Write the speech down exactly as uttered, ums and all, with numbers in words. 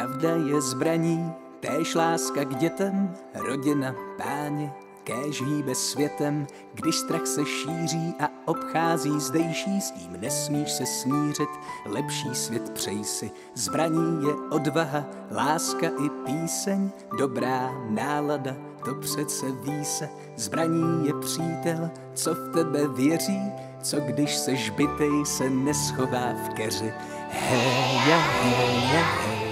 Pravda je zbraní, též láska k dětem, rodina, páni, kéž hýbe světem, když strach se šíří a obchází zdejší, s tím nesmíš se smířit, lepší svět přej si. Zbraní je odvaha, láska i píseň, dobrá nálada, to přece ví se. Zbraní je přítel, co v tebe věří, co když seš bitej, se neschová v keři. Heja, heja, heja.